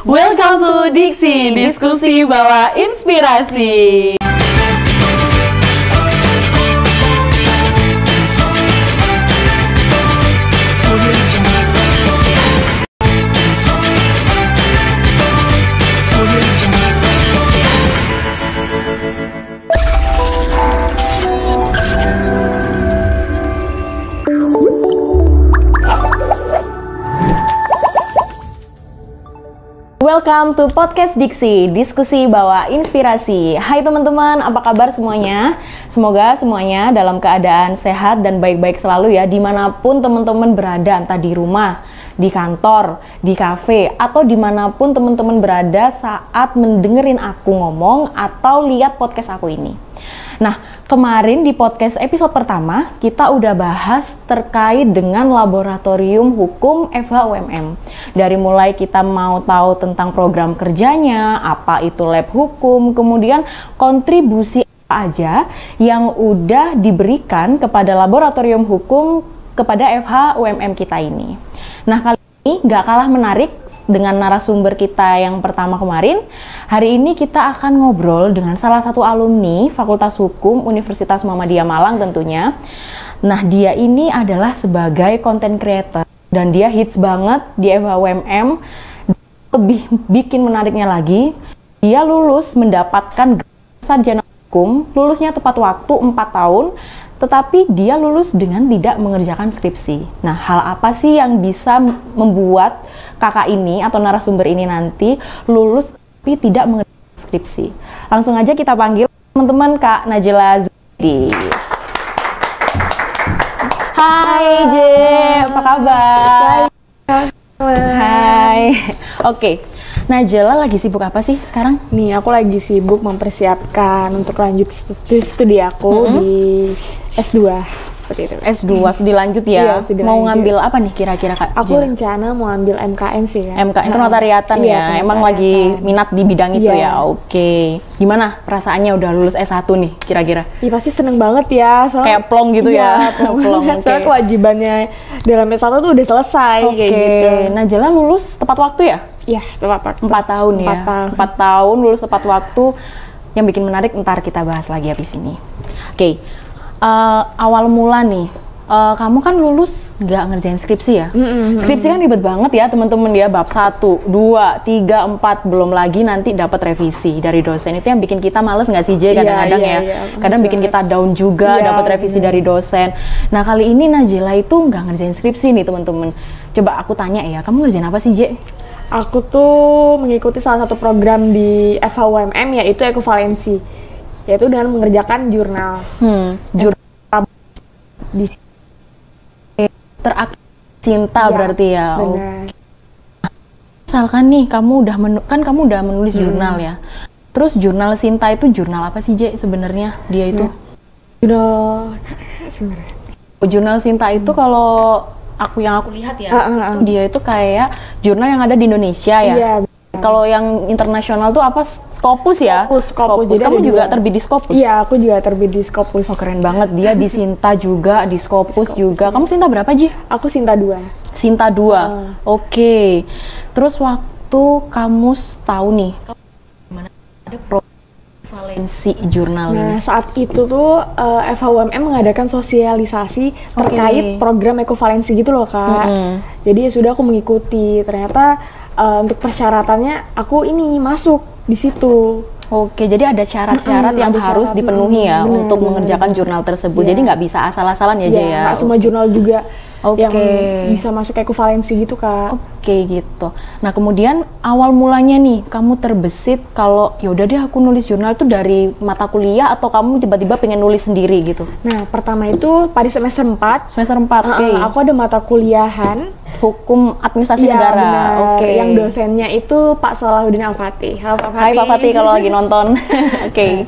Welcome to Diksi, diskusi bawa inspirasi. Welcome to Podcast Diksi, diskusi bawa inspirasi. Hai teman-teman, apa kabar semuanya? Semoga semuanya dalam keadaan sehat dan baik-baik selalu ya, dimanapun teman-teman berada, entah di rumah, di kantor, di kafe, atau dimanapun teman-teman berada saat mendengerin aku ngomong atau lihat podcast aku ini. Nah, kemarin di podcast episode pertama, kita udah bahas terkait dengan laboratorium hukum FHUMM. Dari mulai kita mau tahu tentang program kerjanya, apa itu lab hukum, kemudian kontribusi apa aja yang udah diberikan kepada laboratorium hukum kepada FHUMM kita ini. Nah, kali ini nggak kalah menarik dengan narasumber kita yang pertama kemarin. Hari ini kita akan ngobrol dengan salah satu alumni Fakultas Hukum Universitas Muhammadiyah Malang tentunya. Nah, dia ini adalah sebagai content creator dan dia hits banget di FHUMM. Lebih bikin menariknya lagi, dia lulus mendapatkan sarjana hukum, lulusnya tepat waktu 4 tahun, tetapi dia lulus dengan tidak mengerjakan skripsi. Nah, hal apa sih yang bisa membuat kakak ini atau narasumber ini nanti lulus tapi tidak mengerjakan skripsi? Langsung aja kita panggil teman-teman Kak Najla Zuhdi. Hai J, apa kabar? Hai. Oke, Najla lagi sibuk apa sih sekarang? Nih, aku lagi sibuk mempersiapkan untuk lanjut studi aku di S2, seperti itu. S2, studi lanjut ya? Iya, studi mau lanjut. Ngambil apa nih kira-kira Kak? Aku rencana mau ambil MKN sih ya. MKN itu notariatan ya? Emang lagi minat di bidang itu ya? Oke. Gimana perasaannya udah lulus S1 nih kira-kira? Iya pasti seneng banget ya. Soalnya, kayak plong gitu ya? Plong. Soalnya kewajibannya dalam S1 tuh udah selesai kayak gitu. Najla lulus tepat waktu ya? Iya, tepat waktu. 4 tahun ya? 4 tahun lulus tepat waktu. Yang bikin menarik ntar kita bahas lagi habis ini. Oke. Awal mula nih, kamu kan lulus nggak ngerjain skripsi ya? Skripsi kan ribet banget ya teman-teman ya, bab 1, 2, 3, 4, belum lagi nanti dapat revisi dari dosen. Itu yang bikin kita males nggak sih J kadang-kadang ya? Kadang bikin kita down juga dapat revisi dari dosen. Nah, kali ini Najla itu nggak ngerjain skripsi nih teman-teman. Coba aku tanya ya, kamu ngerjain apa sih J? Aku tuh mengikuti salah satu program di FHUMM yaitu ekuvalensi, yaitu dengan mengerjakan jurnal. Jurnal di cinta ya, berarti ya. Misalkan nih kamu udah menulis jurnal ya. Terus jurnal Sinta itu jurnal apa sih J sebenarnya dia itu? Jurnal Sinta itu kalau yang aku lihat ya, dia itu kayak jurnal yang ada di Indonesia ya. Iya. Kalau yang internasional tuh apa? Scopus ya? Scopus. Jadi kamu juga terbit di Scopus? Iya, aku juga terbit di Scopus. Oh, keren banget. Dia di Sinta juga, di Scopus juga. Kamu Sinta berapa, Ji? Aku Sinta 2. Sinta 2. Oke. Terus waktu kamu tahu nih, gimana ada valensi jurnal ini? Nah, saat itu tuh FHUMM mengadakan sosialisasi terkait program ekovalensi gitu loh, Kak. Jadi ya sudah aku mengikuti. Ternyata untuk persyaratannya aku ini masuk di situ. Oke, jadi ada syarat-syarat yang harus dipenuhi ya untuk mengerjakan jurnal tersebut. Jadi nggak bisa asal-asalan ya, Jaya. Nggak semua jurnal juga yang bisa masuk ekuvalensi gitu, Kak. Oke, gitu. Nah, kemudian awal mulanya nih, kamu terbesit kalau yaudah deh aku nulis jurnal itu dari mata kuliah atau kamu tiba-tiba pengen nulis sendiri gitu? Nah, pertama itu pada semester 4. Semester 4, oke. Aku ada mata kuliahan Hukum Administrasi Negara. Oke. Yang dosennya itu Pak Salahuddin Al-Fatih. Hai Pak Fatih kalau lagi nonton. Oke.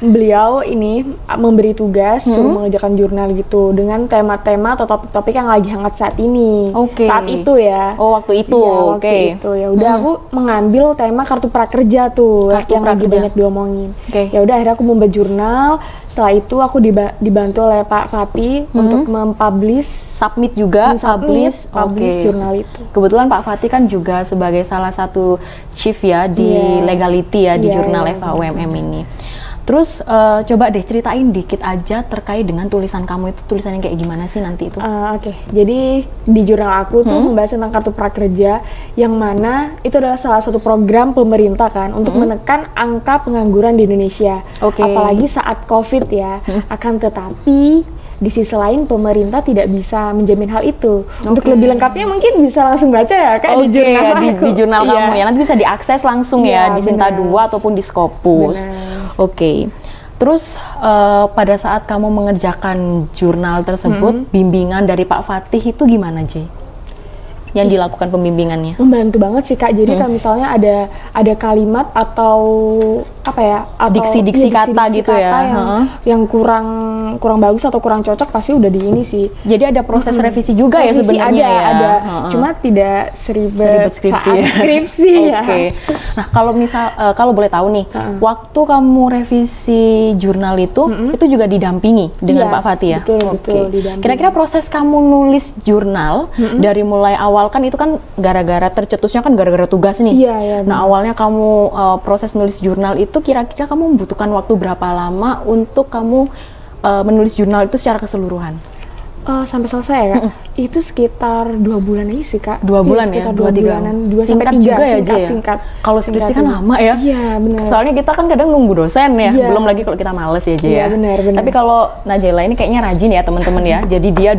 beliau ini memberi tugas suruh mengerjakan jurnal gitu dengan tema-tema atau topik-topik yang lagi hangat saat ini. Saat itu ya. Oh, waktu itu. Ya, waktu itu ya udah aku mengambil tema kartu prakerja tuh yang lagi banyak diomongin. Ya udah akhirnya aku membuat jurnal. Setelah itu aku dibantu oleh Pak Fatih untuk mempublish, submit juga, publish jurnal itu. Kebetulan Pak Fatih kan juga sebagai salah satu chief ya di legality ya di jurnal FHUMM ini. Terus coba deh ceritain dikit aja terkait dengan tulisan kamu itu, tulisannya kayak gimana sih nanti itu? Jadi di jurnal aku tuh membahas tentang kartu prakerja yang mana itu adalah salah satu program pemerintah kan untuk menekan angka pengangguran di Indonesia. Apalagi saat COVID ya. Akan tetapi di sisi lain pemerintah tidak bisa menjamin hal itu. Untuk lebih lengkapnya mungkin bisa langsung baca ya kan di jurnal di jurnal kamu ya. Nanti bisa diakses langsung ya di Sinta 2 ataupun di Scopus. Terus pada saat kamu mengerjakan jurnal tersebut, bimbingan dari Pak Fatih itu gimana, J? Yang dilakukan pembimbingannya? Membantu banget sih Kak. Jadi kalau misalnya ada kalimat atau apa ya? Diksi-diksi kata gitu ya. Yang kurang bagus atau kurang cocok pasti udah di ini sih. Jadi ada proses revisi juga ya sebenarnya ya. Ada. Cuma tidak seribet skripsi ya. Nah, kalau boleh tahu nih, waktu kamu revisi jurnal itu juga didampingi dengan Pak Fatih ya? Betul, didampingi. Kira-kira proses kamu nulis jurnal dari mulai awal kan itu kan gara-gara tercetusnya kan gara-gara tugas nih. Nah, awalnya kamu proses nulis jurnal itu kira-kira kamu membutuhkan waktu berapa lama untuk kamu menulis jurnal itu secara keseluruhan? Sampai selesai ya Kak? Itu sekitar 2 bulan aja sih Kak. 2 bulan ya? 2-3 bulanan. Singkat juga ya, singkat. Kalau skripsi kan lama ya? Iya, benar. Soalnya kita kan kadang nunggu dosen ya, belum lagi kalau kita males ya, ya? Benar. Tapi kalau Najela ini kayaknya rajin ya teman-teman ya. Jadi dia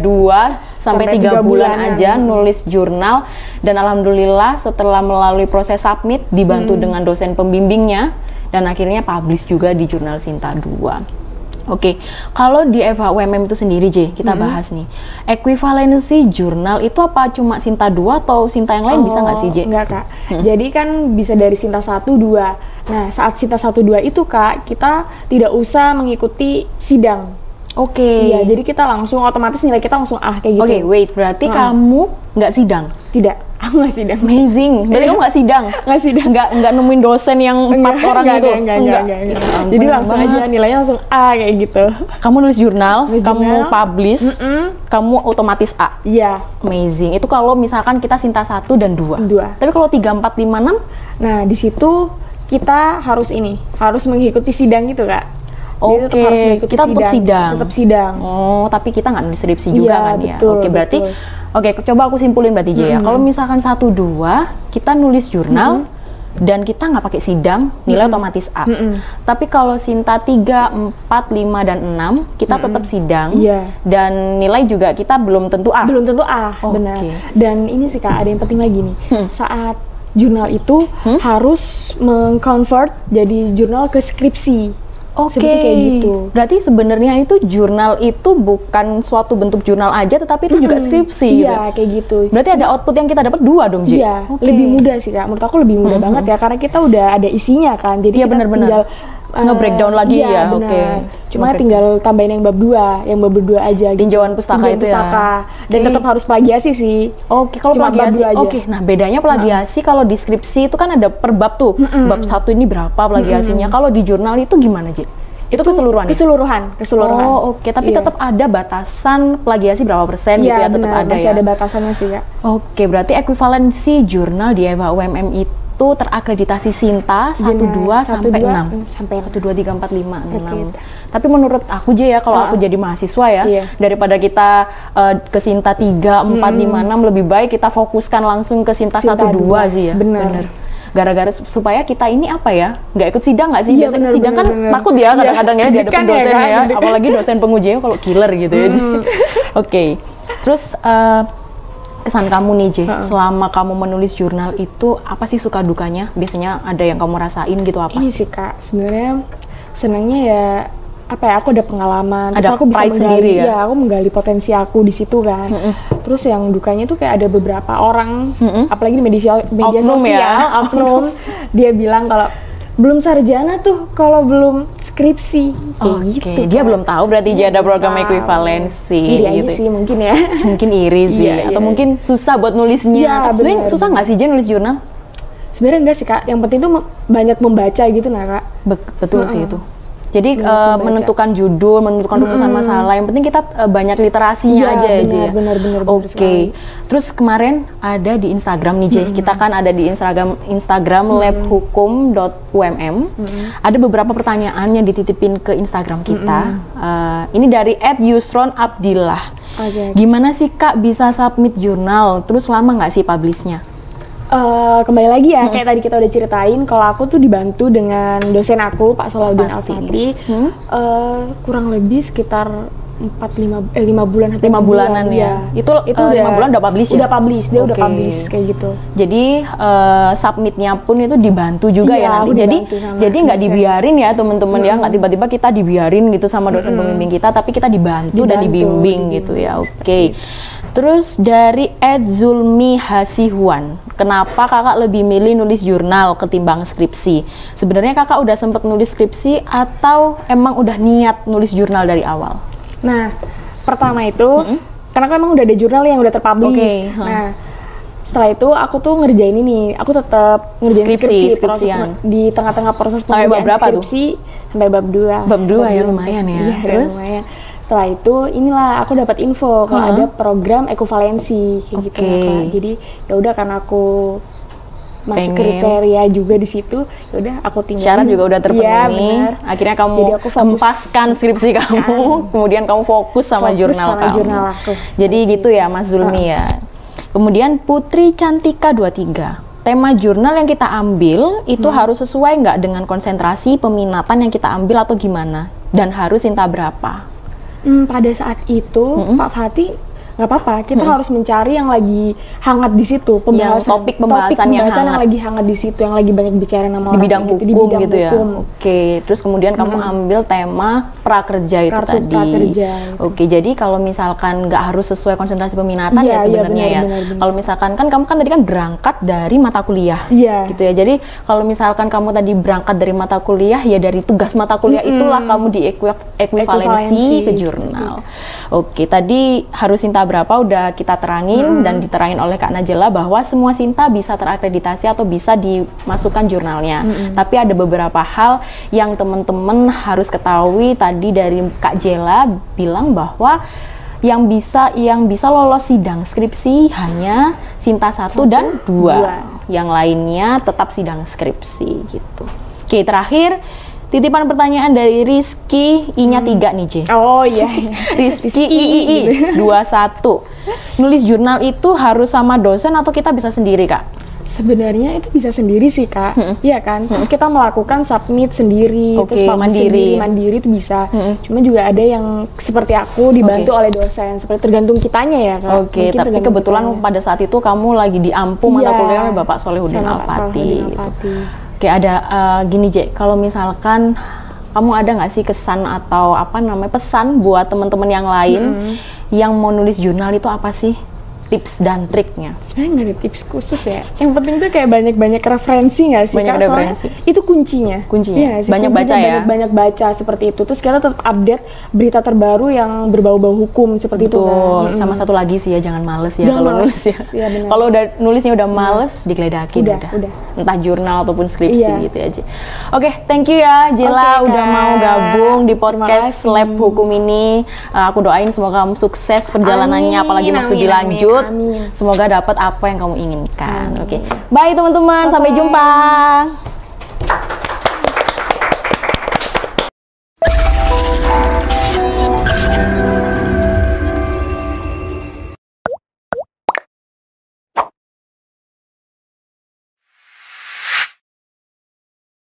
2-3 bulan aja nulis jurnal, dan alhamdulillah setelah melalui proses submit, dibantu dengan dosen pembimbingnya, dan akhirnya publish juga di jurnal Sinta 2. Kalau di FHUMM itu sendiri, J, kita bahas nih. Ekuivalensi jurnal itu apa cuma Sinta 2 atau Sinta yang lain bisa nggak sih, J? Enggak, Kak. Jadi kan bisa dari Sinta 1, 2. Nah, saat Sinta 1, 2 itu, Kak, kita tidak usah mengikuti sidang. Iya, jadi kita langsung otomatis nilai kita langsung A kayak gitu. Berarti kamu nggak sidang? Tidak, aku nggak sidang. Amazing. Berarti kamu nggak sidang? Nggak sidang. Nggak nemuin dosen yang 4 orang gitu? Enggak. Jadi langsung aja nilainya langsung A kayak gitu. Kamu nulis jurnal, kamu publish, kamu otomatis A? Iya. Amazing. Itu kalau misalkan kita Sinta 1 dan 2. Tapi kalau 3, 4, 5, 6? Nah, di situ kita harus mengikuti sidang gitu, Kak. Kita tetap sidang. Tapi kita nggak nulis skripsi juga kan ya? Berarti coba aku simpulin berarti J ya. Kalau misalkan 1, 2 kita nulis jurnal dan kita nggak pakai sidang, nilai otomatis A. Tapi kalau Sinta 3, 4, 5, dan 6 kita tetap sidang, dan nilai juga kita belum tentu A. Benar. Dan ini sih Kak, ada yang penting lagi nih. Saat jurnal itu harus meng-convert jadi jurnal ke skripsi. Kayak gitu. Berarti sebenarnya itu jurnal itu bukan suatu bentuk jurnal aja, tetapi itu juga skripsi. Iya, kayak gitu. Berarti ada output yang kita dapat 2 dong, J? Iya, lebih mudah sih Kak. Menurut aku lebih mudah banget ya, karena kita udah ada isinya kan. Jadi kita tinggal nge-breakdown lagi ya. Cuma tinggal tambahin yang bab 2, aja. Tinjauan pustaka itu ya. Dan tetap harus plagiasi sih. Kalau plagiasi. Nah bedanya plagiasi kalau di skripsi itu kan ada per bab tuh. Bab 1 ini berapa plagiasinya. Kalau di jurnal itu gimana, J? Itu keseluruhan? Keseluruhan. Tapi tetap ada batasan plagiasi berapa persen gitu ya, tetap ada masih ya? ada batasannya sih, Kak. Berarti ekuivalensi jurnal di FHUMM itu terakreditasi Sinta 1, 2, sampai 6. 1, 2, 3, 4, 5, 6. Tapi menurut aku J ya, kalau aku jadi mahasiswa ya, daripada kita ke Sinta 3, 4, 5, 6, lebih baik kita fokuskan langsung ke Sinta 1, 2 sih ya. Bener. Gara-gara supaya kita ini apa ya, nggak ikut sidang nggak sih? Biasanya sidang kan takut ya kadang-kadang ya dihadapin dosen ya, apalagi dosen pengujinya kalau killer gitu ya. Terus kesan kamu nih J, selama kamu menulis jurnal itu apa sih suka dukanya? Biasanya ada yang kamu rasain gitu apa? Ini sih Kak, sebenarnya senangnya ya aku ada pengalaman, ada terus aku bisa menggali sendiri ya? Aku menggali potensi aku di situ kan. Terus yang dukanya tuh kayak ada beberapa orang, apalagi di media sosial, oknum, dia bilang kalau belum sarjana tuh, kalau belum skripsi. Kayak gitu. Dia belum tahu berarti dia ada program tahu. ekuivalensi Iri gitu. aja sih mungkin ya. Mungkin iri sih, Iya, atau iya. mungkin susah buat nulisnya. Iya, Tapi sebenarnya benar, susah nggak sih Jen nulis jurnal? Sebenarnya enggak sih Kak, yang penting tuh banyak membaca gitu nah Kak. Betul sih itu. Jadi Membaca. menentukan judul, menentukan rumusan masalah, yang penting kita banyak literasinya Iya, aja ya. benar Oke. sekali. Terus kemarin ada di Instagram nih Jay, kita kan ada di Instagram labhukum.umm. Ada beberapa pertanyaan yang dititipin ke Instagram kita. Ini dari @yusron_abdillah. Oke. Gimana sih Kak bisa submit jurnal? Terus lama nggak sih publishnya? Kembali lagi ya, kayak tadi kita udah ceritain kalau aku tuh dibantu dengan dosen aku, Pak Salahuddin Al-Fatih. Kurang lebih sekitar 5 bulan atau 5 bulanan ya. Itu 5 bulan udah publish ya? Udah publish, dia udah Oke. publish kayak gitu. Jadi submitnya pun itu dibantu juga Iya, ya nanti. aku Jadi dibantu sama nggak dosen. dibiarin ya teman-teman ya, nggak tiba-tiba kita dibiarin gitu sama dosen pembimbing kita, tapi kita dibantu dan dibimbing gitu ya. Oke. Terus dari @zulmi hasihuan, kenapa kakak lebih milih nulis jurnal ketimbang skripsi? Sebenarnya kakak udah sempet nulis skripsi atau emang udah niat nulis jurnal dari awal? Nah, pertama itu karena kan emang udah ada jurnal yang udah terpublish. Oke, Nah, setelah itu aku tuh ngerjain ini, aku tetap ngerjain skripsi skripsian. di tengah-tengah proses Sampai bab pengerjaan berapa tuh? skripsi sampai bab 2. Bab 2 ya, lumayan ya. Iya, Terus? lumayan. Setelah itu inilah aku dapat info kalau ada program ekuivalensi kayak gitu Oke. ya, Kak. Jadi ya udah karena aku masuk Pengen. kriteria juga di situ, ya udah aku tinggal. Syarat juga udah terpenuhi. Iya, benar. Akhirnya kamu Jadi aku fokus. hempaskan skripsi kamu, kemudian kamu fokus sama Fokus jurnal sama kamu. jurnal aku. Jadi gitu ya Mas Zulmi ya. Kemudian Putri Cantika 23. Tema jurnal yang kita ambil itu harus sesuai nggak dengan konsentrasi peminatan yang kita ambil atau gimana? Dan harus cinta berapa? Pada saat itu Pak Fatih nggak apa-apa, kita harus mencari yang lagi hangat di situ, topik pembahasan yang hangat. lagi hangat di situ, yang lagi banyak bicara nama Di orang bidang kayak hukum di bidang gitu ya. hukum. Oke, terus kemudian kamu ambil tema prakerja itu Kartu tadi. prakerja itu. Oke, jadi kalau misalkan nggak harus sesuai konsentrasi peminatan Iya, ya sebenarnya iya, ya. benar. Kalau misalkan kan kamu kan tadi kan berangkat dari mata kuliah. Iya. Gitu ya. Jadi kalau misalkan kamu tadi berangkat dari mata kuliah ya dari tugas mata kuliah itulah kamu di ekuivalensi ke jurnal. Oke, tadi harus cinta berapa udah kita terangin dan diterangin oleh Kak Najela bahwa semua Sinta bisa terakreditasi atau bisa dimasukkan jurnalnya. Tapi ada beberapa hal yang teman-teman harus ketahui. Tadi dari Kak Jela bilang bahwa yang bisa lolos sidang skripsi hanya Sinta 1 dan 2. Yang lainnya tetap sidang skripsi gitu. Oke, terakhir titipan pertanyaan dari Rizky I-nya 3 nih, J. Oh iya. Rizky III 21. Nulis jurnal itu harus sama dosen atau kita bisa sendiri, Kak? Sebenarnya itu bisa sendiri sih Kak, iya kan. Terus kita melakukan submit sendiri, Oke, terus publish mandiri. mandiri itu bisa. Cuma juga ada yang seperti aku dibantu oleh dosen, seperti tergantung kitanya ya Kak. Oke, Mungkin tapi tergantung kebetulan kitanya. pada saat itu kamu lagi diampu mata Iya, kuliah oleh Bapak Salahuddin sama Pak Al-Fatih. Salahuddin Gitu. Al-Fatih. Oke, ada gini J, kalau misalkan kamu ada nggak sih kesan atau apa namanya pesan buat teman-teman yang lain yang mau nulis jurnal itu apa sih tips dan triknya? Sebenarnya nggak ada tips khusus ya. Yang penting tuh kayak banyak-banyak referensi nggak sih Banyak Kak? Soalnya referensi. itu kuncinya. Kuncinya? Iya sih, Banyak kuncinya baca ya? Banyak baca seperti itu. Terus kita tetap update berita terbaru yang berbau-bau hukum seperti itu Betul. kan. Sama satu lagi sih ya, jangan males ya Jangan kalau males. nulis ya. Iya, benar. Kalau udah nulisnya udah males, digeledakin Udah. Entah jurnal ataupun skripsi Iya. gitu aja. Oke, thank you ya Jela Oke, udah Kak. mau gabung di Terima podcast kasih. Lab Hukum ini. Aku doain semoga kamu sukses perjalanannya, Amin, apalagi mau amin, studi lanjut. amin. Semoga dapat apa yang kamu inginkan. Oke, bye teman-teman, sampai jumpa.